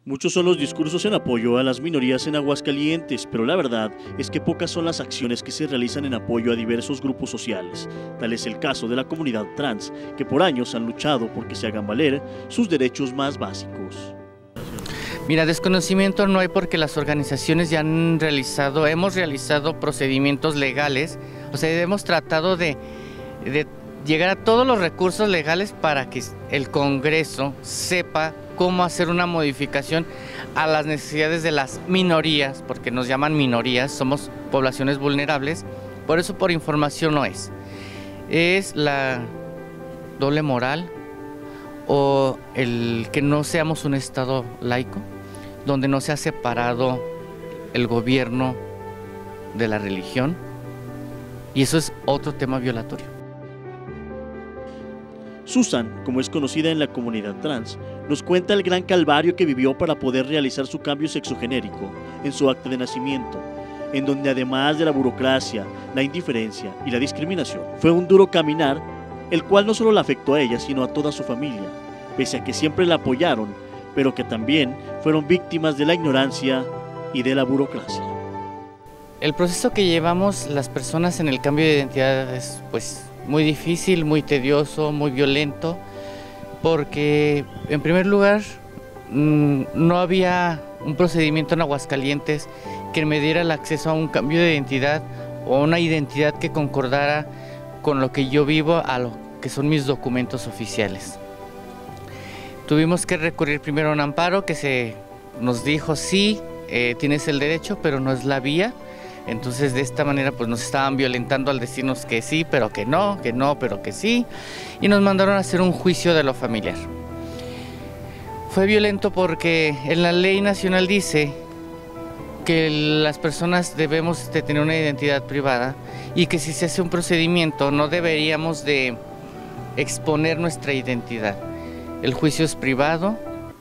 Muchos son los discursos en apoyo a las minorías en Aguascalientes, pero la verdad es que pocas son las acciones que se realizan en apoyo a diversos grupos sociales. Tal es el caso de la comunidad trans, que por años han luchado porque se hagan valer sus derechos más básicos. Mira, desconocimiento no hay porque las organizaciones ya hemos realizado procedimientos legales, o sea, hemos tratado de llegar a todos los recursos legales para que el Congreso sepa cómo hacer una modificación a las necesidades de las minorías, porque nos llaman minorías, somos poblaciones vulnerables, por eso por información no es. Es la doble moral o el que no seamos un Estado laico, donde no se ha separado el gobierno de la religión, y eso es otro tema violatorio. Susan, como es conocida en la comunidad trans, nos cuenta el gran calvario que vivió para poder realizar su cambio sexogenérico en su acta de nacimiento, en donde además de la burocracia, la indiferencia y la discriminación, fue un duro caminar, el cual no solo la afectó a ella, sino a toda su familia, pese a que siempre la apoyaron, pero que también fueron víctimas de la ignorancia y de la burocracia. El proceso que llevamos las personas en el cambio de identidad es muy difícil, muy tedioso, muy violento, porque en primer lugar no había un procedimiento en Aguascalientes que me diera el acceso a un cambio de identidad o una identidad que concordara con lo que yo vivo, a lo que son mis documentos oficiales. Tuvimos que recurrir primero a un amparo que nos dijo sí, tienes el derecho, pero no es la vía. Entonces de esta manera nos estaban violentando al decirnos que sí, pero que no, pero que sí, y nos mandaron a hacer un juicio de lo familiar. Fue violento porque en la ley nacional dice que las personas debemos de tener una identidad privada y que si se hace un procedimiento no deberíamos de exponer nuestra identidad. El juicio es privado,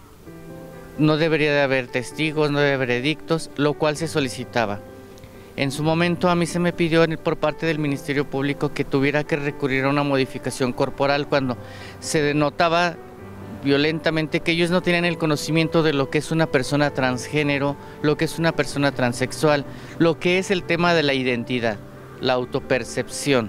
no debería de haber testigos, no debe haber edictos, lo cual se solicitaba. En su momento a mí se me pidió por parte del Ministerio Público que tuviera que recurrir a una modificación corporal cuando se denotaba violentamente que ellos no tenían el conocimiento de lo que es una persona transgénero, lo que es una persona transexual, lo que es el tema de la identidad, la autopercepción.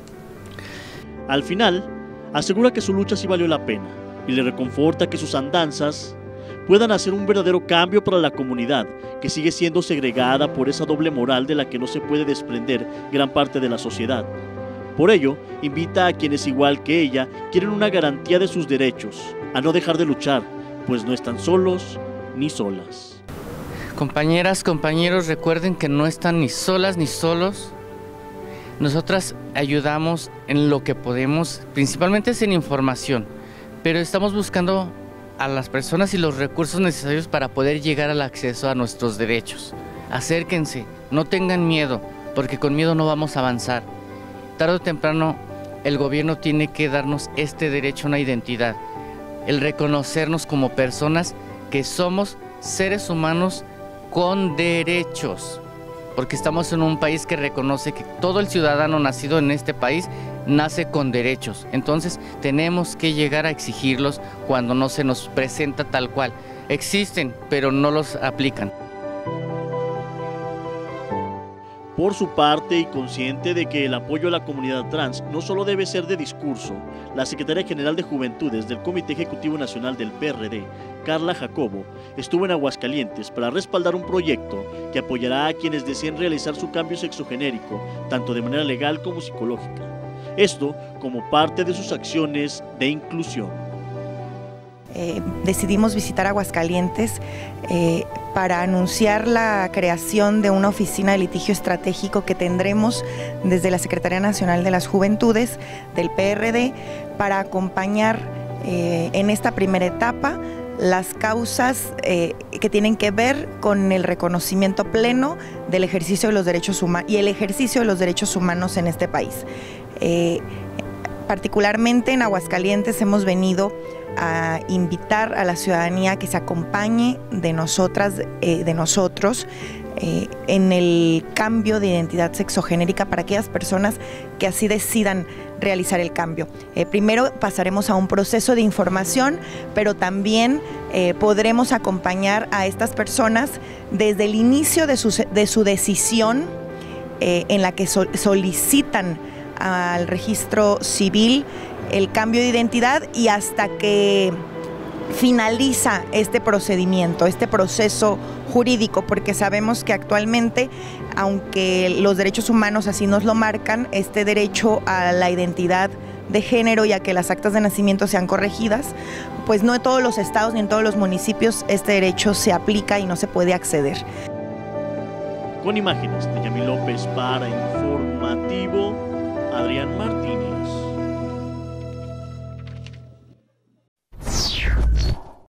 Al final, asegura que su lucha sí valió la pena y le reconforta que sus andanzas puedan hacer un verdadero cambio para la comunidad, que sigue siendo segregada por esa doble moral de la que no se puede desprender gran parte de la sociedad. Por ello, invita a quienes igual que ella quieren una garantía de sus derechos, a no dejar de luchar, pues no están solos ni solas. Compañeras, compañeros, recuerden que no están ni solas ni solos. Nosotras ayudamos en lo que podemos, principalmente es en información, pero estamos buscando a las personas y los recursos necesarios para poder llegar al acceso a nuestros derechos. Acérquense, no tengan miedo, porque con miedo no vamos a avanzar. Tarde o temprano el gobierno tiene que darnos este derecho a una identidad, el reconocernos como personas que somos seres humanos con derechos, porque estamos en un país que reconoce que todo el ciudadano nacido en este país nace con derechos. Entonces tenemos que llegar a exigirlos cuando no se nos presenta tal cual. Existen, pero no los aplican. Por su parte, y consciente de que el apoyo a la comunidad trans no solo debe ser de discurso, la Secretaria General de Juventudes del Comité Ejecutivo Nacional del PRD, Carla Jacobo, estuvo en Aguascalientes para respaldar un proyecto que apoyará a quienes deseen realizar su cambio sexogenérico, tanto de manera legal como psicológica. Esto como parte de sus acciones de inclusión. Decidimos visitar Aguascalientes para anunciar la creación de una oficina de litigio estratégico que tendremos desde la Secretaría Nacional de las Juventudes del PRD para acompañar en esta primera etapa las causas que tienen que ver con el reconocimiento pleno del ejercicio de los derechos humanos y el ejercicio de los derechos humanos en este país. Particularmente en Aguascalientes hemos venido a invitar a la ciudadanía que se acompañe de nosotras, de nosotros, en el cambio de identidad sexogenérica para aquellas personas que así decidan realizar el cambio. Primero pasaremos a un proceso de información, pero también podremos acompañar a estas personas desde el inicio de su decisión en la que solicitan al registro civil el cambio de identidad y hasta que finaliza este procedimiento, este proceso jurídico, porque sabemos que actualmente, aunque los derechos humanos así nos lo marcan, este derecho a la identidad de género y a que las actas de nacimiento sean corregidas, pues no en todos los estados ni en todos los municipios este derecho se aplica y no se puede acceder. Con imágenes de Yami López para Informativo Adrián Martínez.